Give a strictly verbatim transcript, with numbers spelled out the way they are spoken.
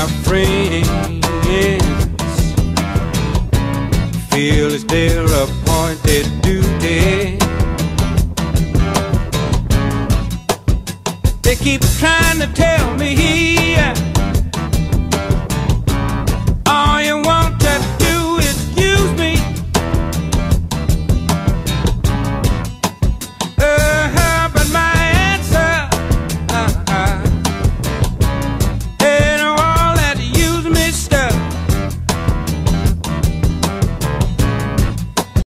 my friends feel it's their appointed duty. They keep trying to tell me